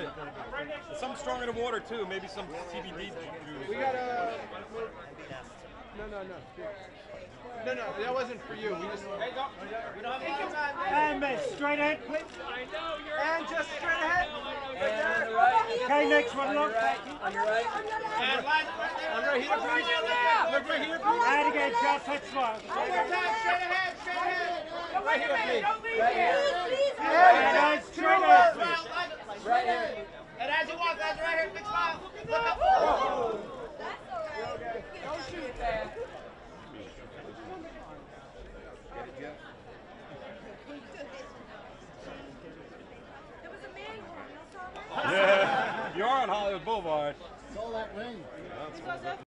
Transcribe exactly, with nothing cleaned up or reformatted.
it. There's something strong in the water too. Maybe some C B D juice. We got a. No, no, no. No, no, that wasn't for you. We just. Hey, don't. We don't have a lot of time. And miss, straight ahead, please. I know you're. And just straight ahead. And right. Okay, next one, look. On your right. And line right there. I'm right here, please. Look right here, please. And again, just touch smile. One more time, straight ahead, straight ahead. Right here, please. Right here. And then straight ahead. Right here. And as you walk, guys, right here, big smile. Look up. Whoa. Don't shoot that. Yeah, you're on Hollywood Boulevard. Saw that ring.